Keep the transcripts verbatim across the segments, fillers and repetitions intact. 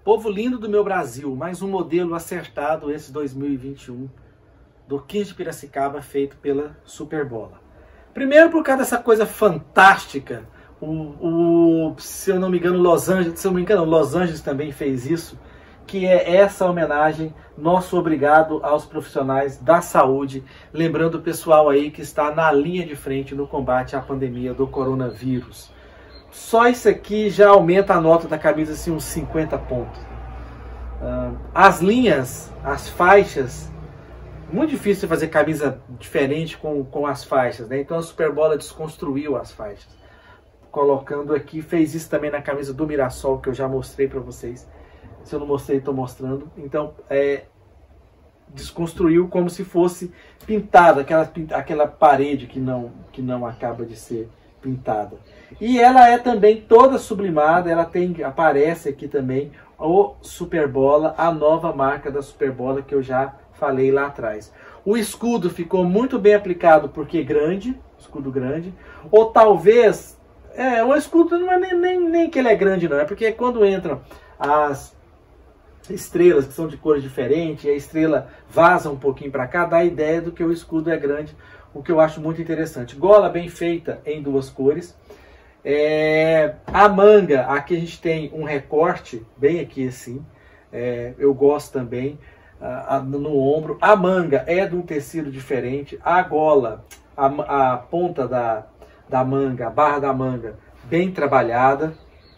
Povo lindo do meu Brasil, mais um modelo acertado esse dois mil e vinte e um do quinze de Piracicaba, feito pela Superbola. Primeiro por causa dessa coisa fantástica, o, o, se eu não me engano, Los Angeles, se eu não me engano, Los Angeles também fez isso, que é essa homenagem, nosso obrigado aos profissionais da saúde, lembrando o pessoal aí que está na linha de frente no combate à pandemia do coronavírus. Só isso aqui já aumenta a nota da camisa assim, uns cinquenta pontos. As linhas, as faixas, muito difícil fazer camisa diferente com, com as faixas, né? Então a Superbola desconstruiu as faixas. Colocando aqui, fez isso também na camisa do Mirassol, que eu já mostrei para vocês. Se eu não mostrei, estou mostrando. Então, é, desconstruiu como se fosse pintada, aquela, aquela parede que não, que não acaba de ser pintada. E ela é também toda sublimada, ela tem, aparece aqui também o Superbola, a nova marca da Superbola que eu já falei lá atrás. O escudo ficou muito bem aplicado porque é grande, escudo grande, ou talvez, é, o escudo não é nem, nem, nem que ele é grande não, é porque quando entram as estrelas que são de cores diferentes, e a estrela vaza um pouquinho para cá, dá a ideia do que o escudo é grande, o que eu acho muito interessante. Gola bem feita em duas cores. É, a manga, aqui a gente tem um recorte, bem aqui assim, é, eu gosto também, a, a, no ombro. A manga é de um tecido diferente, a gola, a, a ponta da, da manga, a barra da manga, bem trabalhada.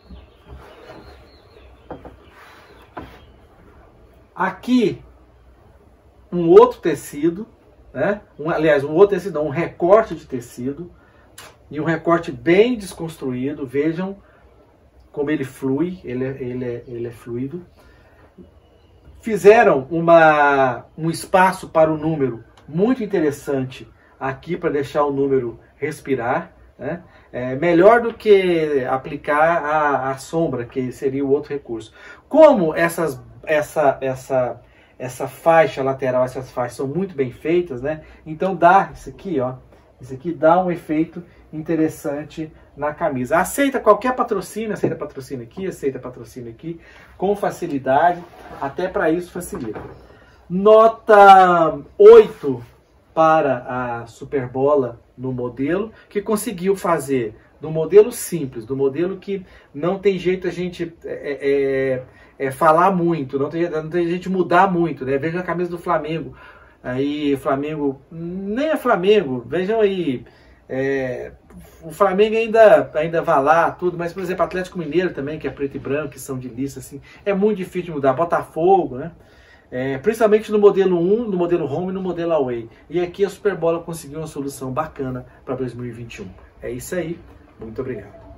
Aqui, um outro tecido, né? um, aliás, um outro tecido, um recorte de tecido, e um recorte bem desconstruído. Vejam como ele flui, ele é, ele é, ele é fluido. Fizeram uma, um espaço para o número muito interessante aqui para deixar o número respirar. Né? É melhor do que aplicar a, a sombra, que seria o outro recurso. Como essas, essa, essa, essa faixa lateral, essas faixas são muito bem feitas, né? Então dá isso aqui, ó, isso aqui dá um efeito interessante na camisa. Aceita qualquer patrocínio, aceita patrocínio aqui, aceita patrocínio aqui, com facilidade, até para isso facilita. Nota oito para a Superbola no modelo, que conseguiu fazer do modelo simples, do modelo que não tem jeito a gente é, é, é, falar muito, não tem, não tem jeito mudar muito, né? Veja a camisa do Flamengo, aí Flamengo, nem é Flamengo, vejam aí, é, o Flamengo ainda, ainda vai lá, tudo, mas por exemplo, Atlético Mineiro também, que é preto e branco, que são de lista, assim, é muito difícil de mudar, Botafogo, né? É, principalmente no modelo um, no modelo Home e no modelo Away. E aqui a Superbola conseguiu uma solução bacana para dois mil e vinte e um. É isso aí, muito obrigado.